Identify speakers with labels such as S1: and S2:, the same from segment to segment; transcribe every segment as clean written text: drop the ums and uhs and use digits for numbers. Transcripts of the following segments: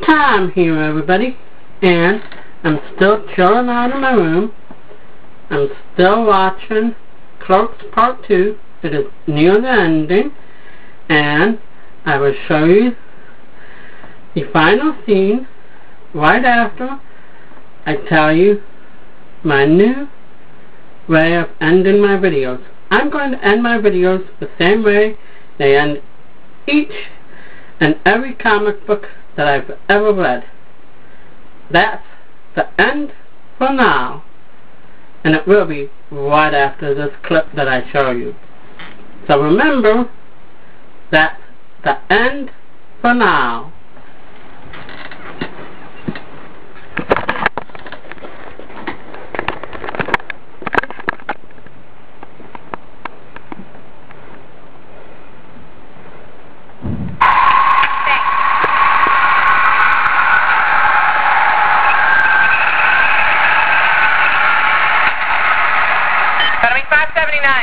S1: time here, everybody, and I'm still chilling out in my room. I'm still watching Clerks Part 2. It is near the ending, and I will show you the final scene right after I tell you my new way of ending my videos. I'm going to end my videos the same way they end each and every comic book that I've ever read. That's the end for now, and it will be right after this clip that I show you. So remember, that's the end for now.
S2: That'll be 579.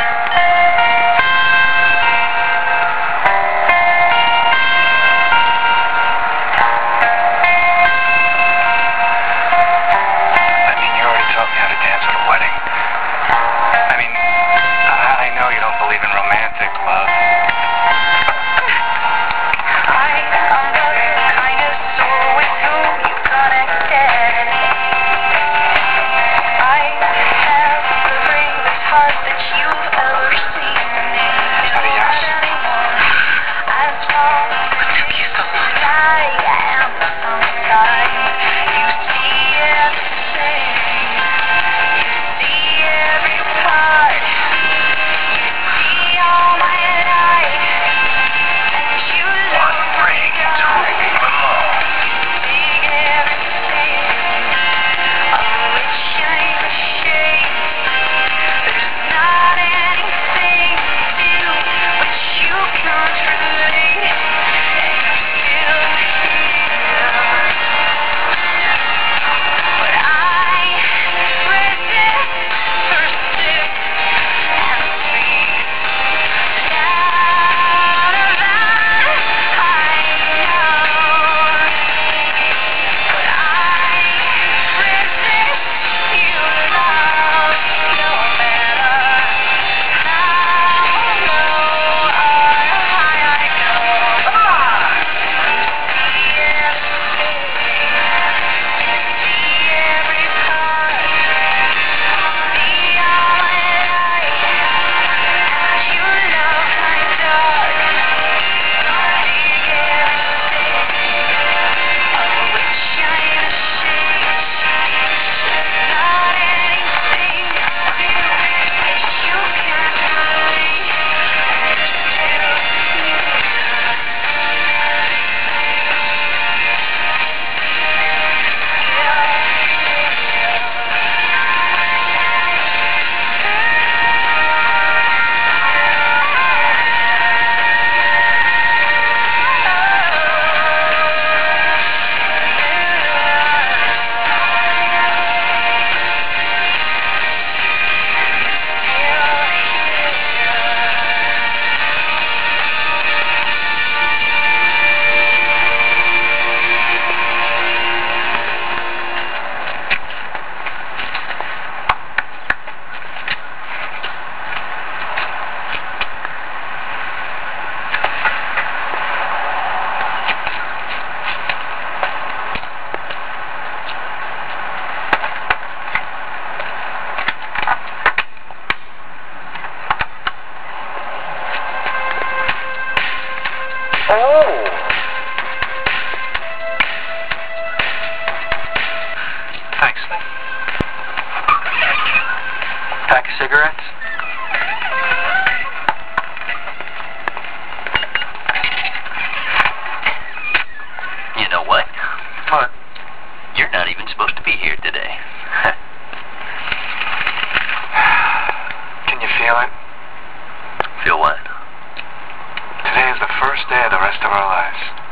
S3: Thanks. Pack of cigarettes? You know what? What? You're not even supposed to be here today.
S4: Can you feel it?
S3: Feel what?
S4: Today is the first day of the rest of our lives.